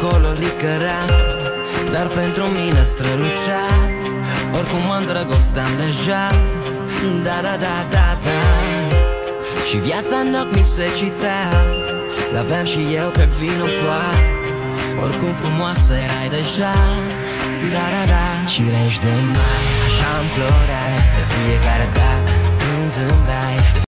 acolo licărea, dar pentru mine strălucea. Oricum mă îndrăgosteam deja. Da, da, da, da, da. Și viața în ochi mi se citea, l-aveam și eu pe vino ploa. Oricum frumoasă erai deja. Da, da, da. Cirești de mai, așa înfloreai de fiecare dată când zâmbeai.